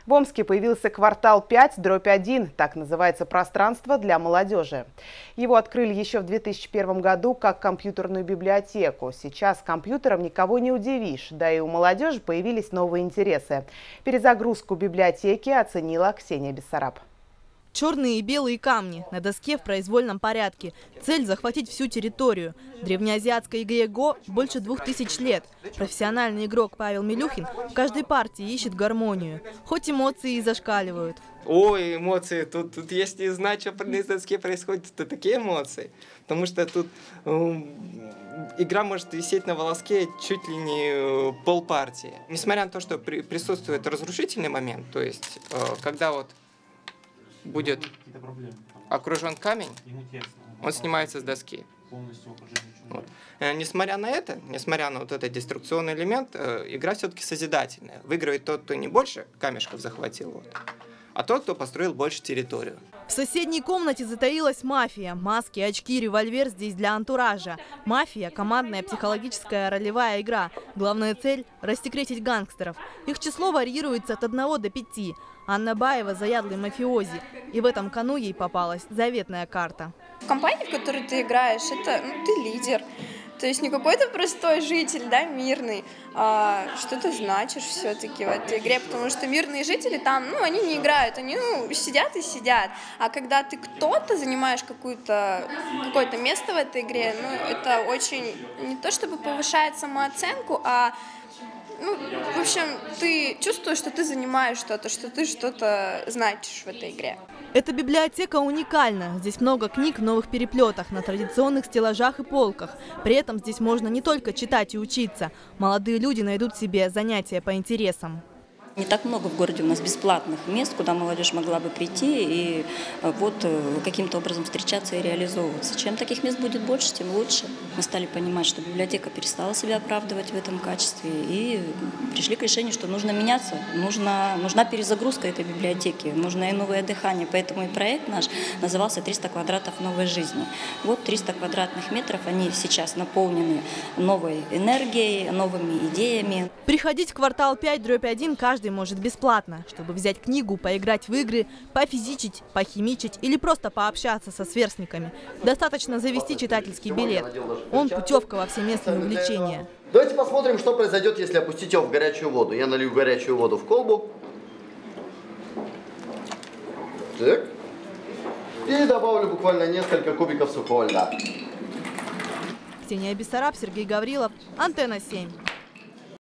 В Омске появился квартал 5/1, так называется пространство для молодежи. Его открыли еще в 2001 году как компьютерную библиотеку. Сейчас компьютером никого не удивишь, да и у молодежи появились новые интересы. Перезагрузку библиотеки оценила Ксения Бессараб. Черные и белые камни на доске в произвольном порядке. Цель – захватить всю территорию. Древнеазиатской игре ГО больше 2000 лет. Профессиональный игрок Павел Милюхин в каждой партии ищет гармонию. Хоть эмоции и зашкаливают. Ой, эмоции. Тут если знать, что на доске происходит, то такие эмоции. Потому что тут игра может висеть на волоске чуть ли не полпартии. Несмотря на то, что присутствует разрушительный момент, то есть когда вот будет окружен камень, он снимается с доски. Вот. Несмотря на это, несмотря на вот этот деструкционный элемент, игра все-таки созидательная. Выигрывает тот, кто не больше камешков захватил, а тот, кто построил больше территорию. В соседней комнате затаилась мафия. Маски, очки, револьвер здесь для антуража. Мафия – командная психологическая ролевая игра. Главная цель – рассекретить гангстеров. Их число варьируется от 1 до 5. Анна Баева – заядлый мафиози. И в этом кону ей попалась заветная карта. В компании, в которой ты играешь, это ты лидер. То есть не какой-то простой житель, да, мирный, а что ты значишь все-таки в этой игре, потому что мирные жители там, они не играют, они, сидят и сидят. А когда ты кто-то занимаешь какое-то место в этой игре, это очень, не то чтобы повышает самооценку, а в общем, ты чувствуешь, что ты занимаешь что-то, что ты что-то значишь в этой игре. Эта библиотека уникальна. Здесь много книг в новых переплетах, на традиционных стеллажах и полках. При этом здесь можно не только читать и учиться. Молодые люди найдут себе занятия по интересам. Не так много в городе у нас бесплатных мест, куда молодежь могла бы прийти и каким-то образом встречаться и реализовываться. Чем таких мест будет больше, тем лучше. Мы стали понимать, что библиотека перестала себя оправдывать в этом качестве и пришли к решению, что нужно меняться, нужна перезагрузка этой библиотеки, нужно и новое дыхание. Поэтому и проект наш назывался «300 квадратов новой жизни». Вот 300 квадратных метров, они сейчас наполнены новой энергией, новыми идеями. Приходить в квартал 5/1 каждый может бесплатно, чтобы взять книгу, поиграть в игры, пофизичить, похимичить или просто пообщаться со сверстниками. Достаточно завести читательский билет. Он путевка во все местные увлечения. Давайте посмотрим, что произойдет, если опустить его в горячую воду. Я налью горячую воду в колбу. Так. И добавлю буквально несколько кубиков сухого льда. Ксения Бессараб, Сергей Гаврилов, Антенна 7.